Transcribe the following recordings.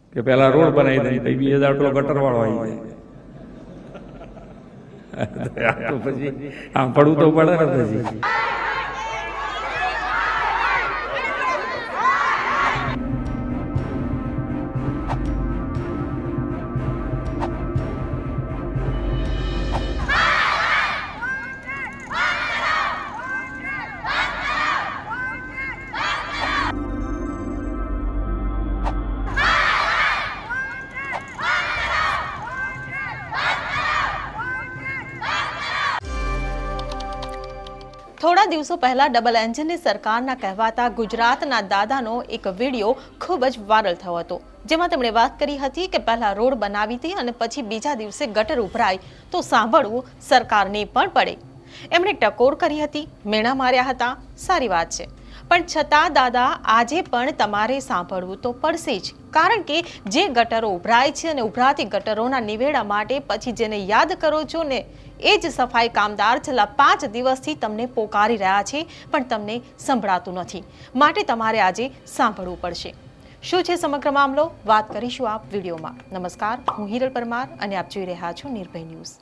કે પેલા રોડ બનાવી દે પછી બીજા દાડ પેલો ગટર વાળો આવી જાય તો પછી આમ પડવું તો પડે ને પછી। થોડા દિવસો પહેલા ડબલ એન્જિનની સરકારના કહેવાતા ગુજરાતના દાદાનો એક વિડીયો ખૂબ જ વાયરલ થયો હતો, જેમાં તેમણે વાત કરી હતી કે પહેલા રોડ બનાવી હતી અને પછી બીજા દિવસે ગટર ઉભરાય તો સાંભળવું સરકારને પણ પડે। એમણે ટકોર કરી હતી, મેણા માર્યા હતા, સારી વાત છે, પણ છતાં દાદા આજે પણ તમારે સાંભળવું તો પડશે જ, કારણ કે જે ગટરો ઉભરાય છે અને ઉભરાતી ગટરોના નિવેડા માટે પછી જેને યાદ કરો છો ને એ જ સફાઈ કામદાર છેલ્લા 5 દિવસથી તમને પોકારી રહ્યા છે, પણ તમને સંભળાતું નથી, માટે તમારે આજે સાંભળવું પડશે। શું છે સમગ્ર મામલો, વાત કરીશું આપ વિડીયોમાં। નમસ્કાર, હું હિરલ પરમાર અને આપ જોઈ રહ્યા છો નિર્ભય ન્યૂઝ।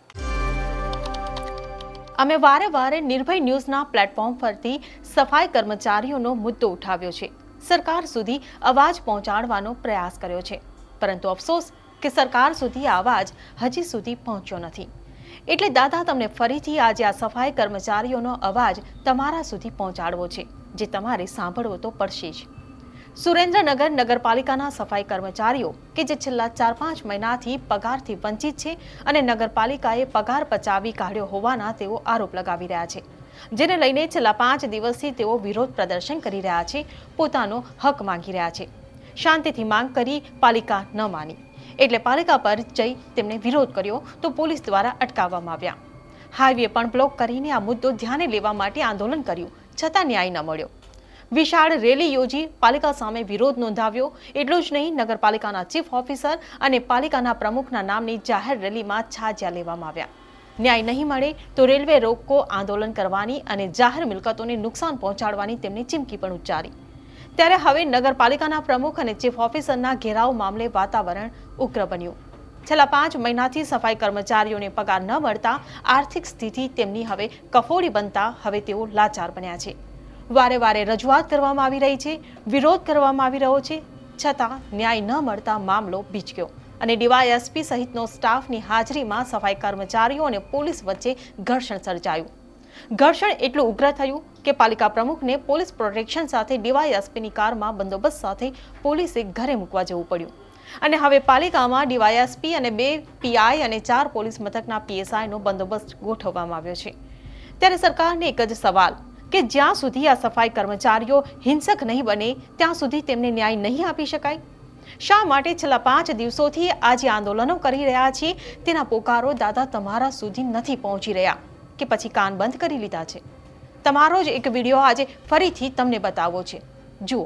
અમે વારે વારે નિર્ભય ન્યૂઝના પ્લેટફોર્મ પરથી સફાઈ કર્મચારીઓનો મુદ્દો ઉઠાવ્યો છે, સરકાર સુધી અવાજ પહોંચાડવાનો પ્રયાસ કર્યો છે, પરંતુ અફસોસ કે સરકાર સુધી આ અવાજ હજી સુધી પહોંચ્યો નથી। એટલે દાદા તમને ફરીથી આજે આ સફાઈ કર્મચારીઓનો અવાજ તમારા સુધી પહોંચાડવો છે, જે તમારે સાંભળવો તો પડશે જ। સુરેન્દ્રનગર નગરપાલિકાના સફાઈ કર્મચારીઓ કે જે છેલ્લા 4-5 મહિનાથી પગારથી વંચિત છે અને નગરપાલિકાએ પગાર પચાવી કાઢ્યો હોવાના તેઓ આરોપ લગાવી રહ્યા છે, જેને લઈને છેલ્લા 5 દિવસથી તેઓ વિરોધ પ્રદર્શન કરી રહ્યા છે, પોતાનો હક માંગી રહ્યા છે। શાંતિથી માંગ કરી પાલિકા ન માની એટલે પાલિકા પર જઈ તેમણે વિરોધ કર્યો તો પોલીસ દ્વારા અટકાવવામાં આવ્યા। હાઈવે પણ બ્લોક કરીને આ મુદ્દો ધ્યાને લેવા માટે આંદોલન કર્યું, છતાં ન્યાય ન મળ્યો। વિશાળ રેલી યોજી પાલિકા સામે વિરોધ નોંધાવ્યો। એટલું જ નહીં, નગરપાલિકાના ચીફ ઓફિસર અને પાલિકાના પ્રમુખના નામની જાહેર રેલીમાં છાજ્યા લેવામાં આવ્યા। ન્યાય નહીં મળે તો રેલવે રોકો આંદોલન કરવાની અને જાહેર મિલકતોને નુકસાન પહોંચાડવાની તેમની ચીમકી પણ ઉચ્ચારી। ત્યારે હવે નગરપાલિકાના પ્રમુખ અને ચીફ ઓફિસરના ઘેરાવ મામલે વાતાવરણ ઉગ્ર બન્યું। છેલ્લા 5 મહિનાથી સફાઈ કર્મચારીઓને પગાર ન મળતા આર્થિક સ્થિતિ તેમની હવે કફોડી બનતા હવે તેઓ લાચાર બન્યા છે। વારે વારે રજૂઆત કરવામાં આવી રહી છે, વિરોધ કરવામાં આવી રહ્યો છે, છતાં ન્યાય ન મળતા મામલો ભીચક્યો અને ડીવાયએસપી સહિતનો સ્ટાફની હાજરીમાં સફાઈ કર્મચારીઓ અને પોલીસ વચ્ચે ઘર્ષણ સર્જાયું। ઘર્ષણ એટલું ઉગ્ર થયું કે પાલિકા પ્રમુખને પોલીસ પ્રોટેક્શન સાથે ડીવાયએસપીની કારમાં બંદોબસ્ત સાથે પોલીસે ઘરે મૂકવા જવું પડ્યું અને હવે પાલિકામાં ડીવાયએસપી અને 2 પીઆઈ અને 4 પોલીસ મથકના પીએસઆઈનો બંદોબસ્ત ગોઠવવામાં આવ્યો છે। ત્યારે સરકારને એક જ સવાલ કે જ્યાં સુધી આ સફાઈ કર્મચારીઓ હિંસક નહીં બને ત્યાં સુધી તેમને ન્યાય નહીં આપી શકાય। શા માટે છેલ્લા 5 દિવસોથી આજે આંદોલનો કરી રહ્યા છે તેના પોકારો દાદા તમારા સુધી નથી પહોંચી રહ્યા કે પછી કાન બંધ કરી લીધા છે? તમારો જ એક વિડીયો આજે ફરીથી તમને બતાવવો છે, જુઓ।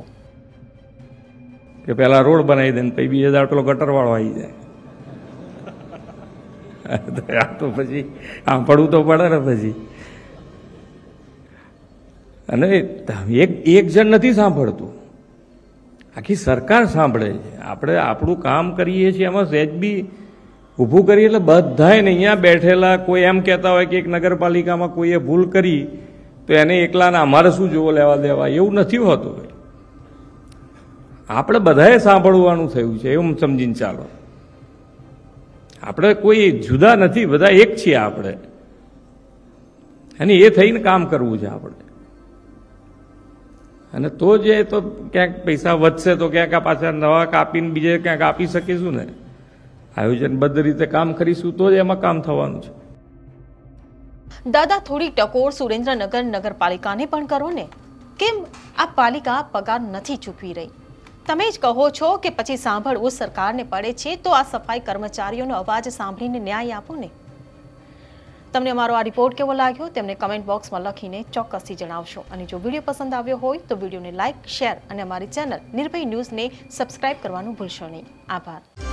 કે પેલા રોડ બનાવી દે પછી બીજા દાડ પેલો ગટર વાળો આવી જાય તો પછી આમ પડવું તો પડે ને પછી। અને એક જણ નથી સાંભળતું, આખી સરકાર સાંભળે છે। આપણે આપણું કામ કરીએ છીએ, એમાં સહેજ બી ઊભું કરીએ એટલે બધાય ને અહીંયા બેઠેલા કોઈ એમ કહેતા હોય કે એક નગરપાલિકામાં કોઈએ ભૂલ કરી તો એને એકલાને અમારે શું જોવો લેવા દેવા, એવું નથી હોતું। આપણે બધાએ સાંભળવાનું થયું છે એવું સમજીને ચાલો। આપણે કોઈ જુદા નથી, બધા એક છીએ આપણે, અને એ થઈને કામ કરવું છે આપણે। અને તો જે તો ક્યાંક પૈસા વધશે તો ક્યાંક પાછા નવા કાપીને બીજે ક્યાંક આપી શકીશું ને। આયોજનબદ્ધ રીતે કામ કરીશું તો જ એમાં કામ થવાનું છે। દાદા થોડી ટકોર સુરેન્દ્રનગર નગરપાલિકાને પણ કરો ને, કેમ આ પાલિકા પગાર નથી ચૂકવી રહી? તમે જ કહો છો કે પછી સાંભળવું સરકારને પડે છે, તો આ સફાઈ કર્મચારીઓનો અવાજ સાંભળીને ન્યાય આપો ને। તમને અમારો આ રિપોર્ટ કેવો લાગ્યો તેમને કમેન્ટ બોક્સમાં લખીને ચોક્કસથી જણાવશો અને જો વિડીયો પસંદ આવ્યો હોય તો વિડીયોને લાઇક, શેર અને અમારી ચેનલ નિર્ભય ન્યૂઝને સબસ્ક્રાઇબ કરવાનું ભૂલશો નહીં। આભાર।